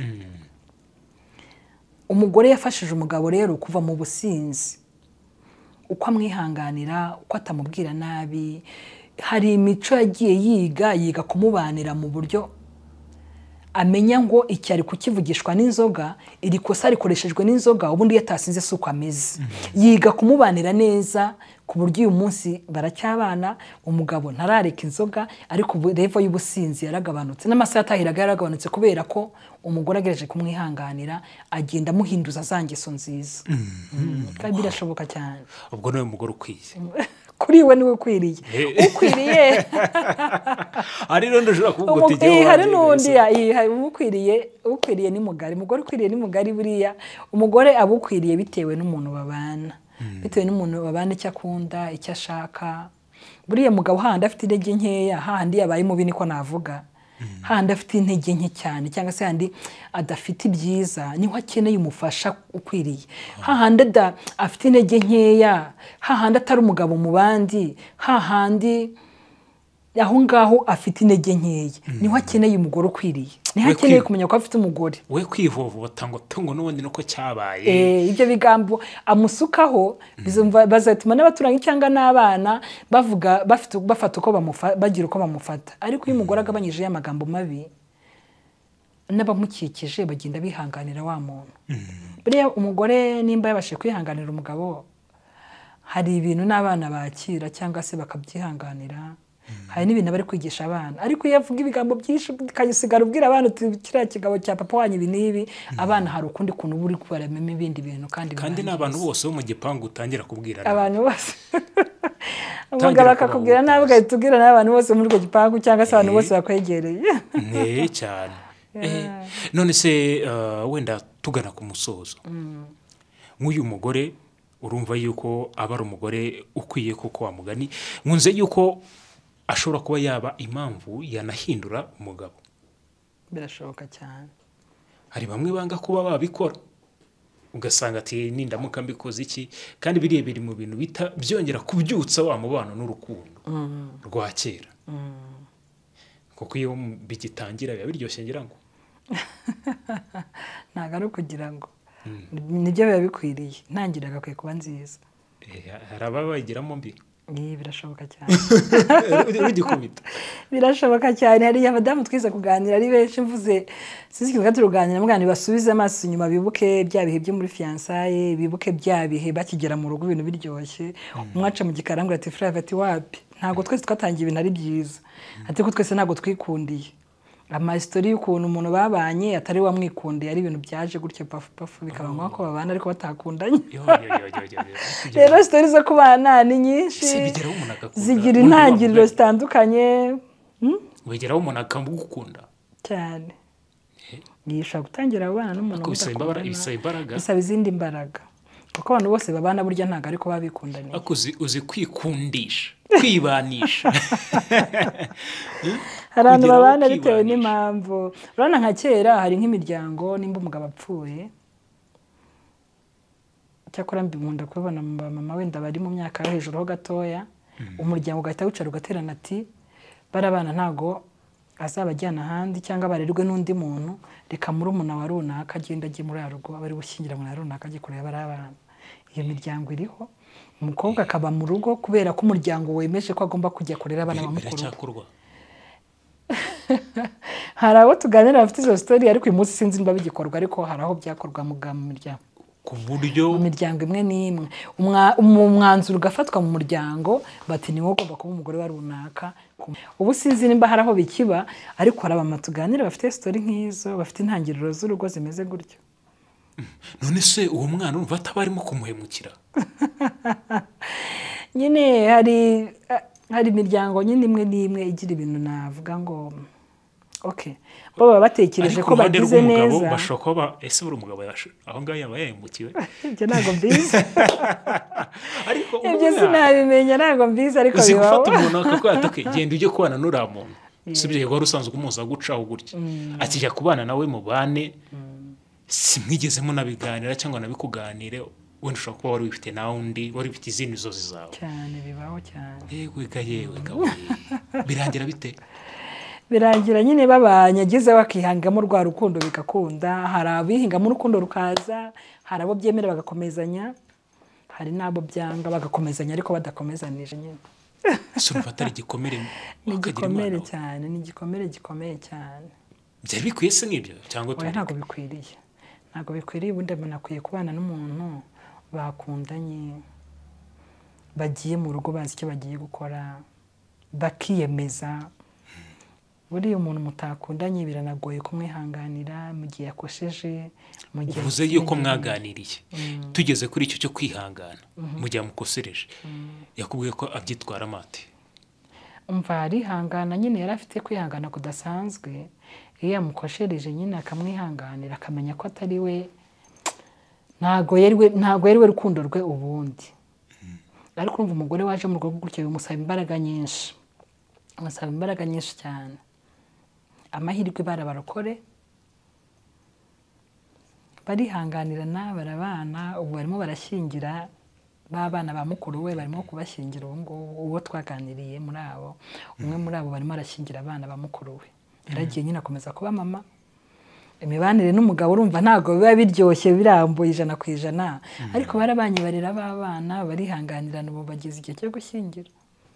A: umugore yafashije umugabo rero kuva mu businzi uko amwihanganira uko atamubwira nabi hari imico yagiye yiga yiga kumubanira mu buryo amenya ngo icyari kukivugishwa n'inzoga iri kosa rikoreshejwe n'inzoga ubundi yatasinze suko ameze yiga kumubanira neza ku buryo uyu munsi baracyabana umugabo ntarareka inzoga ariko revo y'ubusinzi yaragabanutse n'amasaha atahiraga yaragabanutse kubera ko umugore agereje kumwihanganira agenda muhinduza za ngeso nziza kandi birashoboka cyane
B: ubwo niwe mugore ukwiye
A: kuri we niwe ukwiriye ukwiriye
B: ari rero ndashobora kuvuga uti
A: jye hari n'undi ukwiriye ukwiriye ni mugari umugore ukwiriye ni mugari buriya umugore abukwiriye bitewe n'umuntu babana bitewe n'umuntu babana icyo akunda icyo ashaka buriya mugabo handi afite intege nkeya handi yabaye mubi niko navuga handi afite intege nke cyane cyangwa se handi adafite ibyiza niho akeneye umufasha ukwiriye hahandi afite intege nkeya hahandi atari umugabo mu bandi hahandi aho ngaho afite intege nkeya niho akeneye umugore ukwiriye niho akeneye kumenya ko afite umugore
B: we kwivovota ngo tungo n'ubundi nuko cyabaye
A: eh ibyo bigambo amusukaho bazatuma n'abaturanyi cyangwa n'abana bavuga bafite bafata uko bagira uko bamufata ariko iyo umugore agabanyije y'amagambo mabi n'abamukikije bagenda bihanganira wa muntu buriya umugore nimba yabashe kwihanganira umugabo hari ibintu n'abana bakira cyangwa se bakabyihanganira hari n'ibintu bari kwigisha abana ariko iyo avuga ibigambo byinshi kayisigara ubwira abana uti kiriya kigabo cya papa wanyu ibi n'ibi abana hari ukundi kuntu buri kubaramemo ibindi bintu kandi
B: kandi n'abantu bose bo mu gipangu utangira kubwira
A: abantu bose umugabo akakubwira nawe ugahita ubwira n'abantu bose muri urwo gipangu cyangwa se abantu bose bakwegereye
B: ne cyane none se wenda tugana ku musozo nk'uyu mugore urumva yuko aba ari umugore ukwiye kuko wamugani nkunze yuko ashobora kuba yaba impamvu yanahindura umugabo
A: birashoboka cyane
B: hari bamwe banga kuba babikora ugasanga ati nindamuka mbikoze iki kandi biriya biri mu bintu bita byongera kubyutsa wa mubano n'urukundo rwa kera kuko iyo bigitangira biba biryoshye ngira ngo
A: ntabwo ari ukugira ngo nibyo biba bikwiriye ntangira agakwiye kuba nziza
B: hari ababa bayigiramo mbi
A: birashoboka cyane
B: ugikubita
A: birashoboka cyane hari abadamu twize kuganira ari benshi mvuze sinzi ikintu turuganira mugani basubize amaso inyuma bibuke bya bihe byo muri fiançailles bibuke bya bihe bakigera mu rugo ibintu biryoshye umwaca mu gikarangura ati frère ati wapi ntago twese twatangiye ibintu ari byiza ati ko twese ntago twikundiye ama history y'ukuntu umuntu babanye atari wamwikundiye ari ibintu byaje gutyo pafu pafu bikaba ngombwa ko babana ariko batakundanye rero story zo kubana ni nyinshi zigira intangiriro zitandukanye
B: wegeraho umuntu akagukunda
A: cyane yisha gutangira abana n'umuntu
B: bisaba imbaraga
A: bisaba izindi mbaraga kuko abantu bose babana burya ntago ariko babikundanye
B: akuzi uzi kwikundisha kwibanisha
A: hari abantu babana bitewe n'impamvu urabona nka kera hari nk'imiryango nimba umugabo apfuye cyakora mbimunda kubona mama wenda bari mu myaka yo hejuru ho gatoya umuryango ugahita wicara ugaterana ati barabana ntago azabajyana ahandi cyangwa barerwe n'undi muntu reka muri umuna wa runaka agenda agiye muri arugo abari gushyingira muri runaka agiye kureba barabana iyo miryango iriho umukobwa akaba mu rugo kubera ko umuryango wemeje ko agomba kujya kurera abana bamukuru hari abo tuganira bafite izo story ariko uyu munsi sinzi niba bigikorwa ariko hari aho byakorwa mu miryango
B: ku buryo
A: mu miryango imwe n'imwe umwanzuro ugafatwa mu muryango bati ni wowe ugomba kuba umugore wa runaka ubu sinzi nimba hari aho bikiba ariko hari abama tuganira bafite story nk'izo bafite intangiriro z'urugo zimeze gutyo
B: none se uwo mwana urumva ataba arimo kumuhemukira
A: nyine hari hari imiryango nyine imwe n'imwe igira ibintu navuga ngo okay bo baba batekereje ko bagize neza
B: bashobora kuba ese buri umugabo aho ngaho yaba yahemukiwe
A: ibyo ntabwo mbizi ibyo sinabimenya ntabwo mbizi ariko
B: bibaho uzi gufata umuntu akakwata ke genda ujye kubana n'uriya muntu sibyo yego wari usanzwe umuza gucaho gutya akijya kubana nawe mu bane simwigeze munabiganira cyangwa nabikuganire wenda ushobora kuba wari wifite nawe undi wari ufite izindi zozi zawe
A: cyane bibaho cyane
B: yewe ga yewe ga we birangira bite
A: birangira nyine babanyagize bakihangamo rwa rukundo bigakunda hari abihingamo urukundo rukaza hari abo byemera bagakomezanya hari nabo byanga bagakomezanya ariko badakomezanije nyine
B: surumva atari igikomere
A: ni igikomere cyane ni igikomere gikomeye cyane
B: byari bikwiye se n'ibyo cyangwa
A: ntabwo bikwiriye ntabwo bikwiriye ubundi umuntu akwiye kubana n'umuntu bakundanye bagiye mu rugo bazi icyo bagiye gukora bakiyemeza buriya umuntu mutakundanye biranagoye kumwihanganira mu gihe yakosheje mu gihe
B: uvuze yuko mwaganiriye tugeze kuri icyo cyo kwihangana mu gihe amukosereje yakubwiye ko abyitwara amate
A: umva arihangana nyine yari afite kwihangana kudasanzwe iyo yamukoshereje nyine akamwihanganira akamenya ko atari we ntago yari we rukundo rwe ubundi ariko urumva umugore waje mu rugo gutyo bimusaba imbaraga nyinshi bimusaba imbaraga nyinshi cyane amahirwe barabarokore barihanganirana barabana ubu barimo barashyingira babana ba mukuru we barimo kubashyingira ubu ngubu uwo twaganiriye muri abo umwe muri abo barimo arashyingira abana ba mukuru we yaragiye nyine akomeza kuba mama imibanire n'umugabo urumva ntabwo biba biryoshye birambuye ijana ku ijana ariko barabanye barera b'abana barihanganirana ubu bageze igihe cyo gushyingira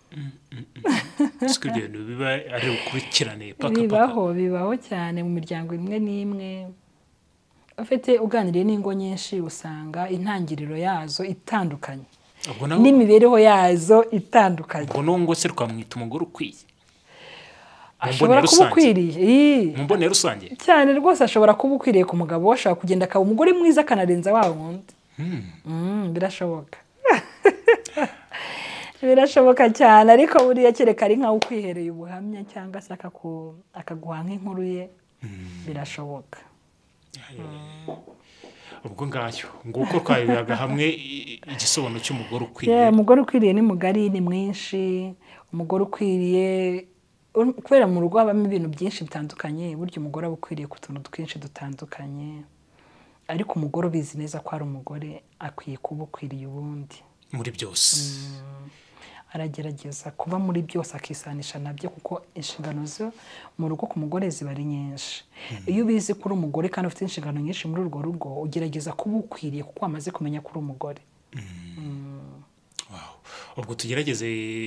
B: biba ari ukurikirane
A: bibaho bibaho cyane mu miryango imwe n'imwe ufite uganiriye n'ingo nyinshi usanga intangiriro yazo itandukanye n'imibereho yazo itandukanye
B: ubwo n'ubwo se twamwita umugore ukwiye
A: ashobora kuba ukwiriye
B: mu mbonero rusange
A: cyane rwose ashobora kuba ukwiriye ku mugabo ashobora kugenda akaba umugore mwiza akanarenza wa wundi birashoboka birashoboka cyane ariko buriya kereka ari nkaho ukwihereye ubuhamya cyangwa se akaguha nk'inkuru ye birashoboka
B: ubwo ngacyo nguko twabibaga hamwe igisobanuro cy'umugore ukwiriye
A: umugore ukwiriye ni mugari ni mwinshi umugore ukwiriye ur- kubera mu rugo habamo ibintu byinshi bitandukanye, burya umugore aba ukwiriye ku tuntu twinshi dutandukanye, ariko umugore ubizi neza ko ari umugore akwiye kuba ukwiriye ubundi.
B: muri byose.
A: Aragerageza kuba muri byose akisanisha nabyo, kuko inshingano zo mu rugo ku mugore ziba ari nyinshi. Iyo ubizi ko uri umugore kandi ufite inshingano nyinshi muri urwo rugo, ugerageza kuba ukwiriye kuko wamaze kumenya ko uri umugore.
B: Wow. Ubwo tugerageze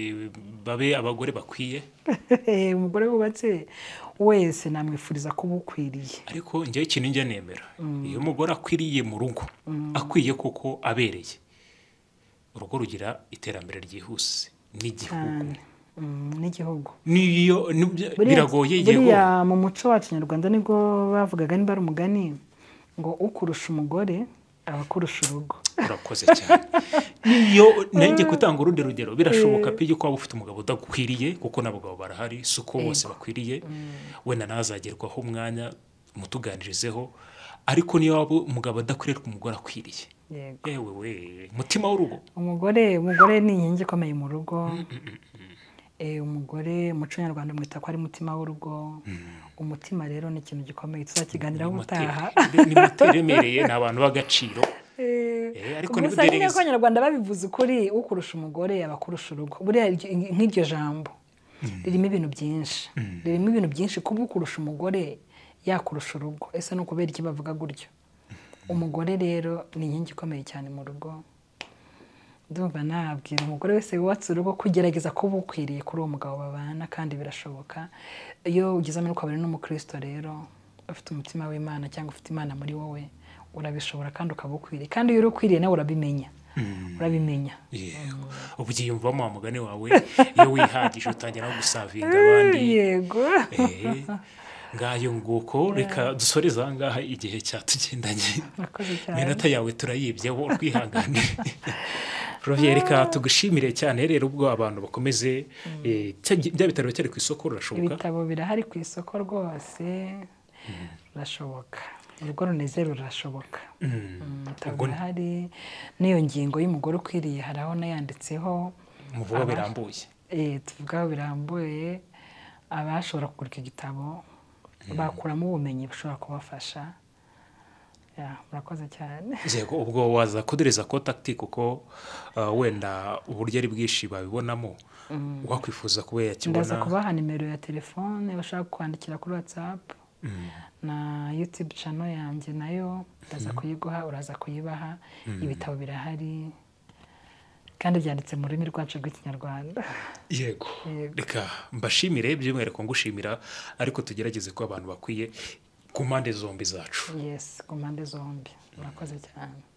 B: babe abagore bakwiye.
A: Umugore wubatse wese namwifuriza kuba ukwiriye.
B: Ariko njyewe ikintu njya nemera, iyo umugore akwiriye mu rugo, akwiye kuko abereye, urugo rugira iterambere ryihuse n'igihugu.
A: Mm, n'igihugu.
B: Niyo nibyo-
A: Buriya-
B: biragoye igihugu.
A: buriya mu muco wacu nyarwanda nibwo bavugaga, niba ari umugani ngo ukurusha umugore aba akurusha urugo.
B: Urakoze cyane. Niyo nanjye gutanga urundi rugero, birashoboka pe yuko waba ufite umugabo udakwiriye, kuko n'abagabo barahari, si uko bose bakwiriye, wenda nazagerwaho umwanya mutuganirizeho, ariko niyo waba umugabo adakwiriye ku mugore akwiriye,
A: Yego.
B: yewe we mutima w'urugo.
A: umugore umugore ni inkingi ikomeye mu rugo. Eh, umugore umuco nyarwanda mwita ko ari mutima w'urugo. Umutima rero ni ikintu gikomeye, tuzakiganiraho ubutaha.
B: Moteri- ni moteri iremereye, ni abantu b'agaciro. Eh, ariko ni
A: gusa nyine
B: budereze.
A: ko abanyarwanda babivuze ukuri, ukurusha umugore aba akurusha urugo. Buriya iryo- nk'iryo jambo ririmo ibintu byinshi, ririmo ibintu byinshi. Kuba ukurusha umugore yakurusha urugo, ese ni ukubera iki bavuga gutyo? Umugore rero ni inkingi ikomeye cyane mu rugo. Ndumva nabwira umugore wese wubatse urugo kugerageza kuba ukwiriye kuri uwo mugabo babana, kandi birashoboka. Iyo ugize amahirwe ukaba uri n'umukristo rero, ufite umutima w'Imana cyangwa ufite Imana muri wowe, urabishobora kandi ukaba ukwiriye. Kandi iyo uri ukwiriye nawe urabimenya. Urabimenya.
B: Yego. Ubu yiyumvamo wa mugani wawe, iyo wihagije utangira no gusavinga abandi.
A: Yego.
B: Eh, ngayo nguko, reka dusoreze aha ngaha, igihe cyatugendanye.
A: Murakoze cyane.
B: Iminota yawe turayibyeho, twihangane. Rovier, reka tugushimire cyane rero, ubwo abantu bakomeze, eh, cya- bya bitaro cyari ku isoko rurashoboka.
A: Ibitabo birahari ku isoko rwose, birashoboka. Urugo runezero rurashoboka. Mm, ibitabo
B: Ubwo-
A: birahari, n'iyo ngingo y'umugore ukwiriye hari aho nayanditseho.
B: Muvuga
A: Aba-
B: birambuye.
A: Eh, tuvugaho birambuye, abashobora kugura icyo gitabo bakuramo ubumenyi bushobora kubafasha. Ya, murakoze cyane.
B: Yego, ubwo waza kudereza contact, kuko uh, wenda uburyo ari bwinshi babibonamo, wakwifuza kuba
A: Ndaza
B: yakibona.
A: kubaha nimero ya telefone bashaka kwandikira kuri WhatsApp, na YouTube channel yanjye nayo ndaza kuyiguha, uraza kuyibaha. Ibitabo birahari kandi byanditse mu rurimi rwacu rw'Ikinyarwanda.
B: Yego.
A: Yego.
B: Reka mbashimire, by'umwihariko ngushimira, ariko tugerageze ko abantu bakwiye ku mpande zombi zacu.
A: Yes, ku mpande zombi. Murakoze cyane.